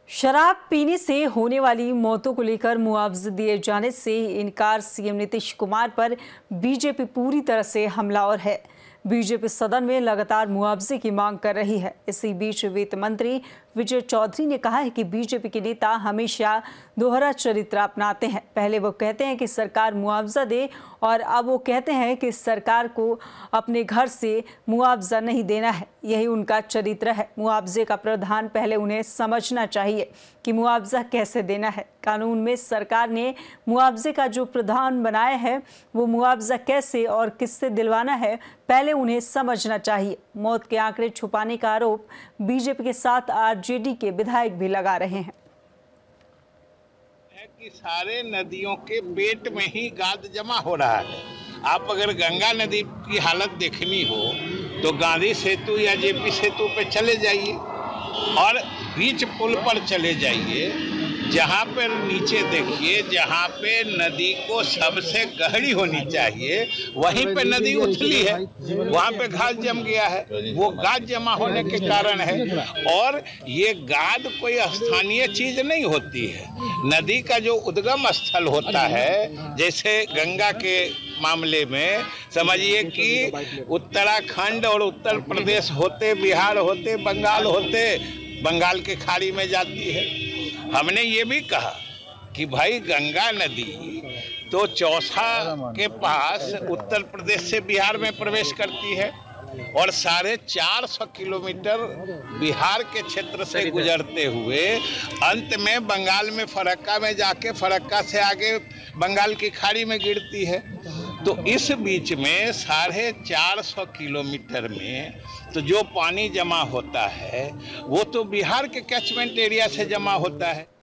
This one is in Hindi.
शराब पीने से होने वाली मौतों को लेकर मुआवजा दिए जाने से इनकार सीएम नीतीश कुमार पर बीजेपी पूरी तरह से हमलावर है। बीजेपी सदन में लगातार मुआवजे की मांग कर रही है। इसी बीच वित्त मंत्री विजय चौधरी ने कहा है कि बीजेपी के नेता हमेशा दोहरा चरित्र अपनाते हैं। पहले वो कहते हैं कि सरकार मुआवजा दे और अब वो कहते हैं कि सरकार को अपने घर से मुआवजा नहीं देना है। यही उनका चरित्र है। मुआवजे का प्रावधान पहले उन्हें समझना चाहिए कि मुआवजा कैसे देना है। कानून में सरकार ने मुआवजे का जो प्रावधान बनाया है वो मुआवजा कैसे और किससे दिलवाना है पहले उन्हें समझना चाहिए। मौत के आंकड़े छुपाने का आरोप बीजेपी के साथ आरजेडी के विधायक भी लगा रहे हैं कि सारे नदियों के पेट में ही गाद जमा हो रहा है। आप अगर गंगा नदी की हालत देखनी हो तो गांधी सेतु या जेपी सेतु पे चले जाइए और बीच पुल पर चले जाइए, जहाँ पर नीचे देखिए, जहाँ पे नदी को सबसे गहरी होनी चाहिए वहीं पे नदी उथली है, वहाँ पे गाद जम गया है। वो गाद जमा होने के कारण है। और ये गाद कोई स्थानीय चीज नहीं होती है। नदी का जो उद्गम स्थल होता है, जैसे गंगा के मामले में समझिए कि उत्तराखंड और उत्तर प्रदेश होते, बिहार होते, बंगाल होते, बंगाल के खाड़ी में जाती है। हमने ये भी कहा कि भाई गंगा नदी तो चौसा के पास उत्तर प्रदेश से बिहार में प्रवेश करती है और 450 किलोमीटर बिहार के क्षेत्र से गुजरते हुए अंत में बंगाल में फरक्का में जाके फरक्का से आगे बंगाल की खाड़ी में गिरती है। तो इस बीच में 450 किलोमीटर में तो जो पानी जमा होता है वो तो बिहार के कैचमेंट एरिया से जमा होता है।